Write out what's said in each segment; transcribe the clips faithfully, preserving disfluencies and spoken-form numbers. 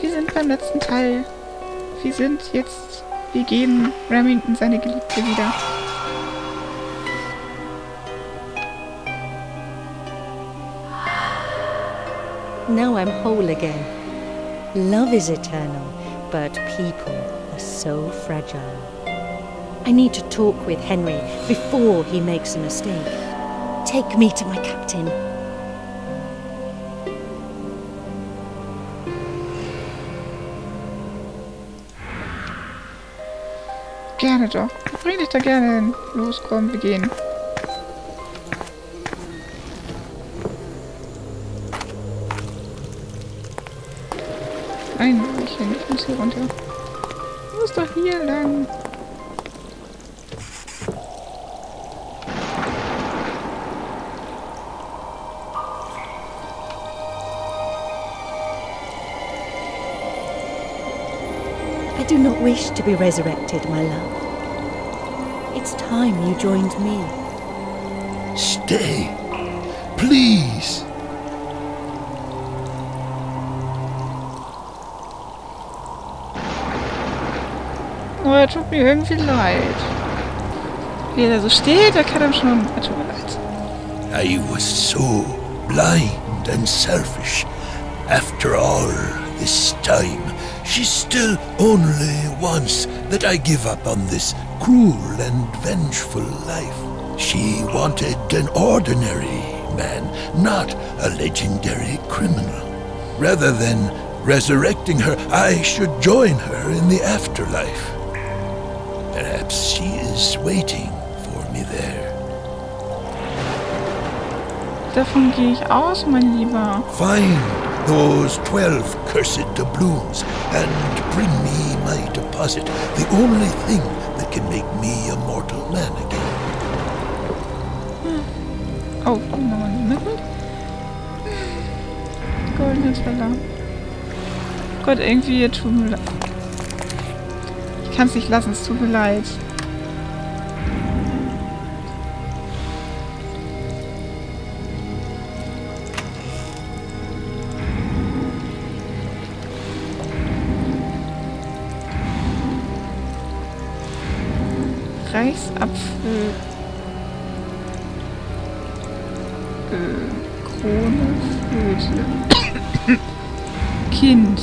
Wir sind beim letzten Teil. Wir sind jetzt... Wir geben Remington seine Geliebte wieder. Now I'm whole again. Love is eternal, but people are so fragile. I need to talk with Henry before he makes a mistake. Take me to my captain. Gerne doch. Bring dich da gerne hin. Los, komm, wir gehen. Ein Weilchen, ich muss hier runter. Du musst doch hier lang. I do not wish to be resurrected, my love. It's time you joined me. Stay, please. Oh, er tut mir irgendwie leid. Wie er da so steht, da kann er schon... Er tut mir leid. I was so blind and selfish. After all this time, she still only wants that I give up on this cruel and vengeful life. She wanted an ordinary man, not a legendary criminal. Rather than resurrecting her, I should join her in the afterlife. Perhaps she is waiting for me there. Davon gehe ich aus, mein Lieber. Find those twelve cursed doubloons and bring me my deposit, the only thing that can make me a mortal man again. Oh, nochmal ein Mittel. Goldene Teller. Gott, irgendwie, tut mir leid. Ich kann es nicht lassen, es tut mir leid. Reichsapfel. Äh, Krone, Flöte. Kind.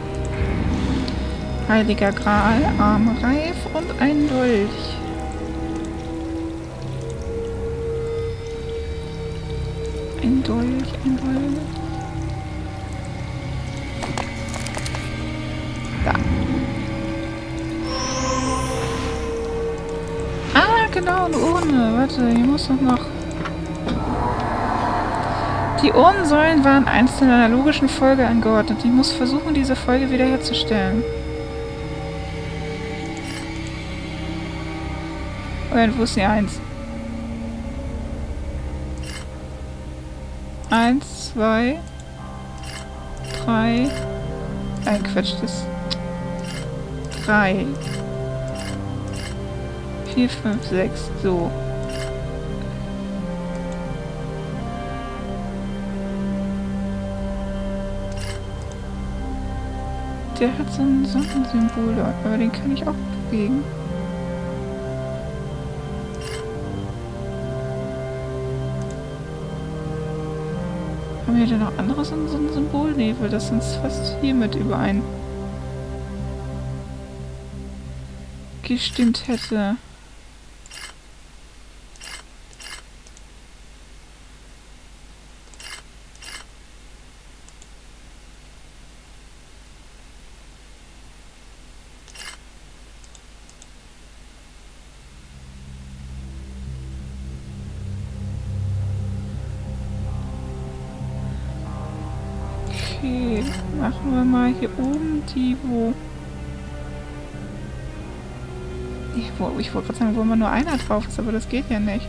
Heiliger Gral, Arme reif und ein Dolch. Ein Dolch, ein Dolch. Da. Ah, genau, eine Urne. Warte, hier muss doch noch... Die Urnensäulen waren einst in einer logischen Folge angeordnet. Ich muss versuchen, diese Folge wiederherzustellen. Und wo ist die eins? Eins, zwei, drei. Ein Quatsch, das. Drei. Vier, fünf, sechs. So. Der hat so ein Sonnensymbol dort, aber den kann ich auch bewegen. Haben wir denn noch anderes so ein Symbol? Nee, weil das sonst fast hiermit überein gestimmt hätte. Okay, machen wir mal hier oben die, wo... Ich, wo, ich wollte gerade sagen, wo immer nur einer drauf ist, aber das geht ja nicht.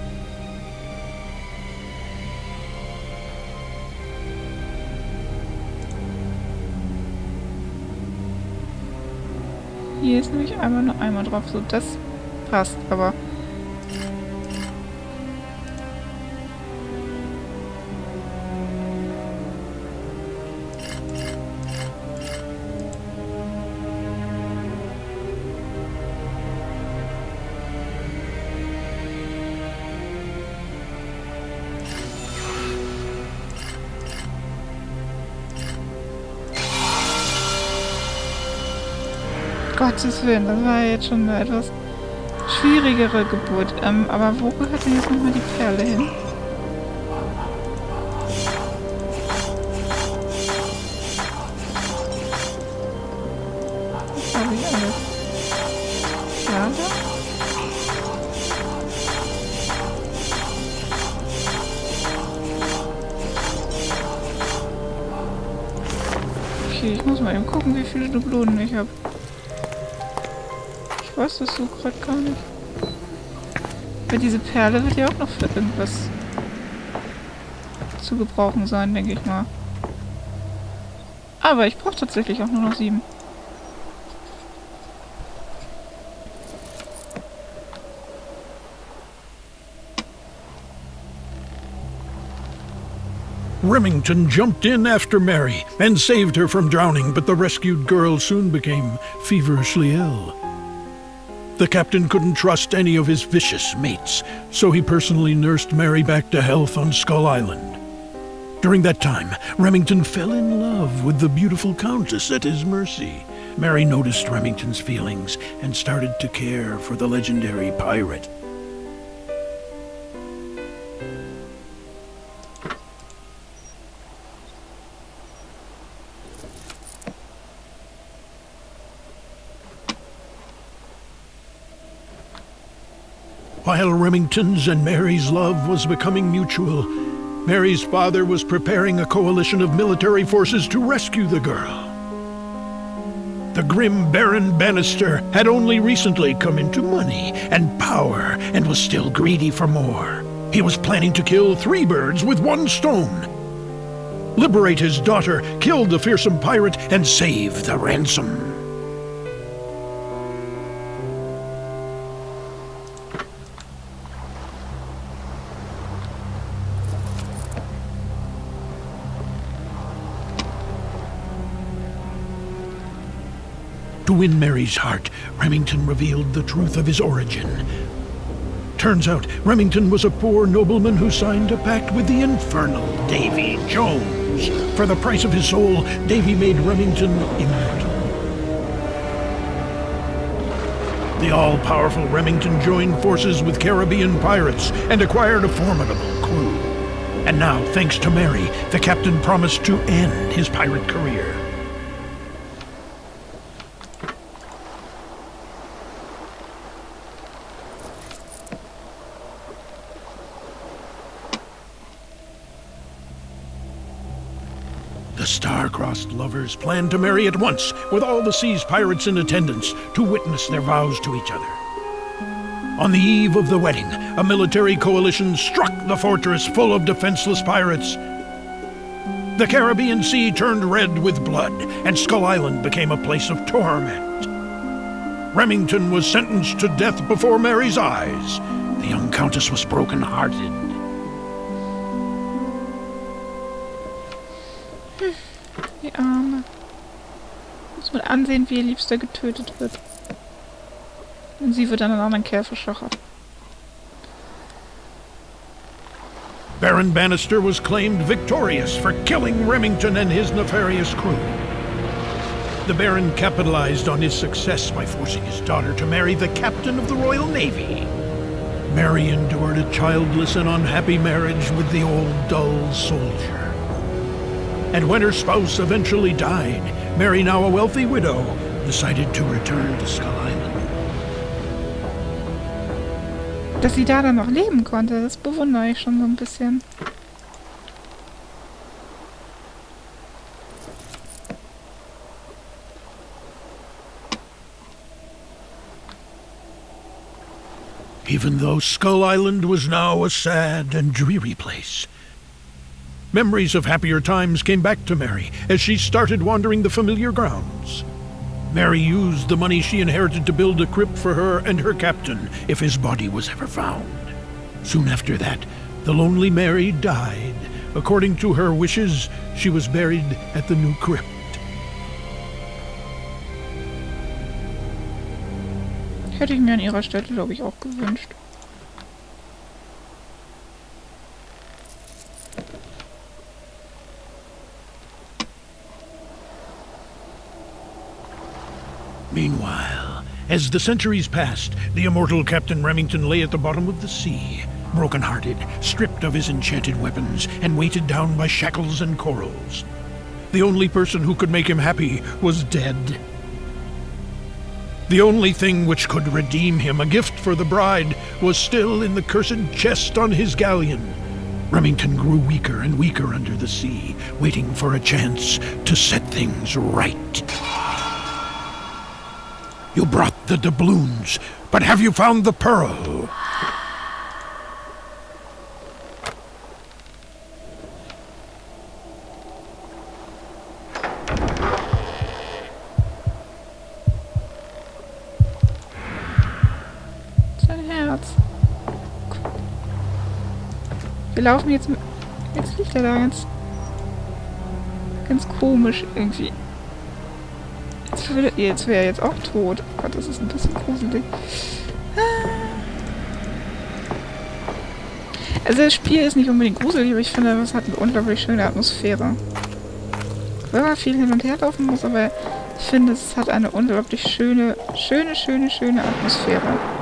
Hier ist nämlich einmal nur einmal drauf, so das passt, aber... Gottes Willen, das war jetzt schon eine etwas schwierigere Geburt. Ähm, aber wo gehört denn jetzt nochmal die Perle hin? Was habe ich alles? Perle? Okay, ich muss mal eben gucken, wie viele Dublonen ich habe. Ich weiß das so gerade gar nicht. Aber diese Perle wird ja auch noch für irgendwas zu gebrauchen sein, denke ich mal. Aber ich brauche tatsächlich auch nur noch sieben. Remington jumped in after Mary and saved her from drowning, but the rescued girl soon became feverishly ill. The captain couldn't trust any of his vicious mates, so he personally nursed Mary back to health on Skull Island. During that time, Remington fell in love with the beautiful Countess at his mercy. Mary noticed Remington's feelings and started to care for the legendary pirate. While Remington's and Mary's love was becoming mutual, Mary's father was preparing a coalition of military forces to rescue the girl. The grim Baron Bannister had only recently come into money and power and was still greedy for more. He was planning to kill three birds with one stone. Liberate his daughter, kill the fearsome pirate, and save the ransom. To win Mary's heart, Remington revealed the truth of his origin. Turns out, Remington was a poor nobleman who signed a pact with the infernal Davy Jones. For the price of his soul, Davy made Remington immortal. The all-powerful Remington joined forces with Caribbean pirates and acquired a formidable crew. And now, thanks to Mary, the captain promised to end his pirate career. The star-crossed lovers planned to marry at once, with all the sea's pirates in attendance to witness their vows to each other. On the eve of the wedding, a military coalition struck the fortress full of defenseless pirates. The Caribbean Sea turned red with blood, and Skull Island became a place of torment. Remington was sentenced to death before Mary's eyes. The young countess was broken-hearted. Die Arme. Muss man ansehen, wie ihr Liebster getötet wird. Und sie wird an einen anderen Kerl verschachert. Baron Bannister was claimed victorious for killing Remington and his nefarious crew. The Baron capitalized on his success by forcing his daughter to marry the captain of the Royal Navy. Mary endured a childless and unhappy marriage with the old, dull soldier. And when her spouse eventually died, Mary, now a wealthy widow, decided to return to Skull Island. Dass sie da dann noch leben konnte, das bewundere ich schon so ein bisschen. Even though Skull Island was now a sad and dreary place, memories of happier times came back to Mary as she started wandering the familiar grounds. Mary used the money she inherited to build a crypt for her and her captain if his body was ever found. Soon after that, the lonely Mary died. According to her wishes, she was buried at the new crypt. Hätte ich mir an ihrer Stelle, glaube ich, auch gewünscht. Meanwhile, as the centuries passed, the immortal Captain Remington lay at the bottom of the sea, broken-hearted, stripped of his enchanted weapons, and weighted down by shackles and corals. The only person who could make him happy was dead. The only thing which could redeem him, a gift for the bride, was still in the cursed chest on his galleon. Remington grew weaker and weaker under the sea, waiting for a chance to set things right. You brought the doubloons, but have you found the pearl? Sein Herz. Wir laufen jetzt mit... Jetzt liegt er da ganz... ganz komisch irgendwie. Jetzt, würde, jetzt wäre er jetzt auch tot. Oh Gott, das ist ein bisschen gruselig. Also das Spiel ist nicht unbedingt gruselig, aber ich finde, es hat eine unglaublich schöne Atmosphäre. Wenn man viel hin und her laufen muss, aber ich finde, es hat eine unglaublich schöne, schöne, schöne, schöne Atmosphäre.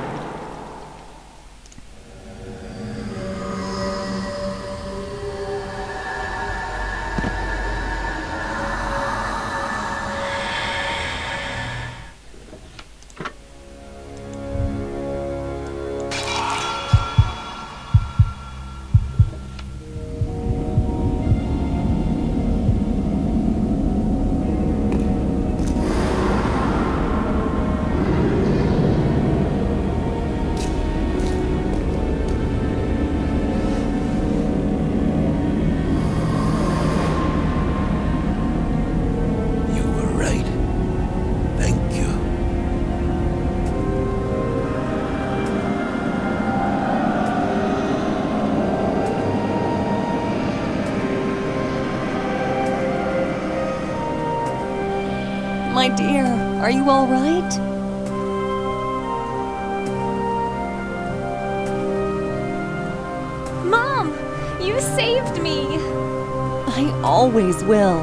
My dear, are you all right? Mom! You saved me! I always will.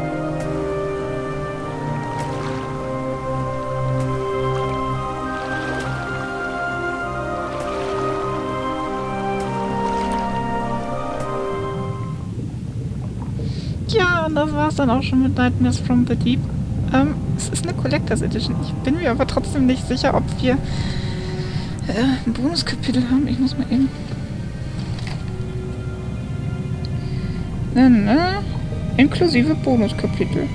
Ja, und das war's dann auch schon mit Nightmares from the Deep. Ähm, es ist eine Collectors Edition. Ich bin mir aber trotzdem nicht sicher, ob wir äh, ein Bonuskapitel haben. Ich muss mal eben... Ne, ne. Inklusive Bonuskapitel.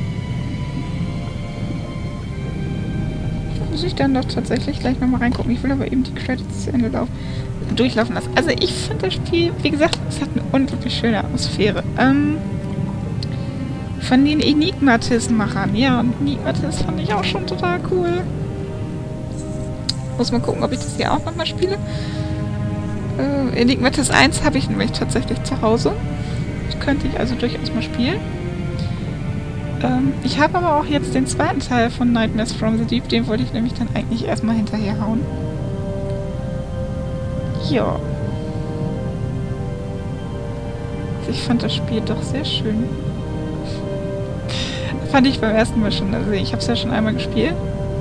Muss ich dann doch tatsächlich gleich nochmal reingucken. Ich will aber eben die Credits zu Ende laufen, durchlaufen lassen. Also ich finde das Spiel, wie gesagt, es hat eine unglaublich schöne Atmosphäre. Ähm... Von den Enigmatis-Machern. Ja, und Enigmatis fand ich auch schon total cool. Muss mal gucken, ob ich das hier auch nochmal spiele. Äh, Enigmatis eins habe ich nämlich tatsächlich zu Hause. Das könnte ich also durchaus mal spielen. Ähm, ich habe aber auch jetzt den zweiten Teil von Nightmares from the Deep. Den wollte ich nämlich dann eigentlich erstmal hinterher hauen. Ja. Also ich fand das Spiel doch sehr schön. Fand ich beim ersten Mal schon. Also ich habe es ja schon einmal gespielt.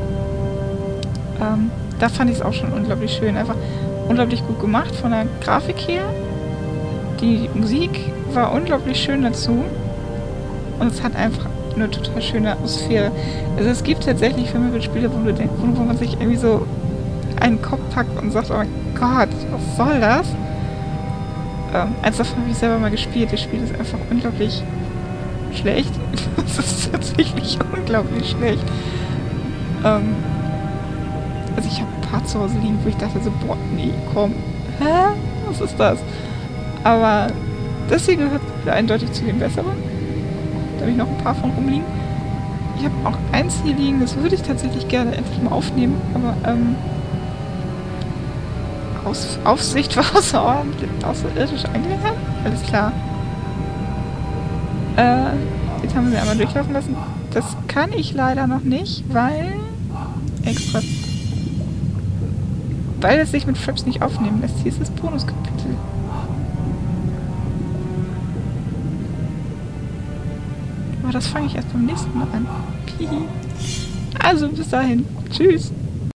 Ähm, da fand ich es auch schon unglaublich schön. Einfach unglaublich gut gemacht von der Grafik her. Die Musik war unglaublich schön dazu. Und es hat einfach eine total schöne Atmosphäre. Also es gibt tatsächlich Filme-Spiele, wo, du denk, wo, wo man sich irgendwie so einen Kopf packt und sagt, oh Gott, was soll das? Ähm, eins davon habe ich selber mal gespielt. Das Spiel ist einfach unglaublich schlecht. Das ist tatsächlich unglaublich schlecht. Ähm, also ich habe ein paar zu Hause liegen, wo ich dachte so, boah, nee, komm. Hä? Was ist das? Aber das hier gehört eindeutig zu den besseren. Da habe ich noch ein paar von rumliegen. Ich habe auch eins hier liegen, das würde ich tatsächlich gerne endlich mal aufnehmen, aber ähm, Aus, Aufsicht war außerordentlich, außerirdisch angelernt. Alles klar. Äh, jetzt haben wir sie einmal durchlaufen lassen. Das kann ich leider noch nicht, weil... Extra. Weil es sich mit Fraps nicht aufnehmen lässt. Hier ist das Bonuskapitel. Aber das fange ich erst beim nächsten Mal an. Pihi. Also bis dahin. Tschüss.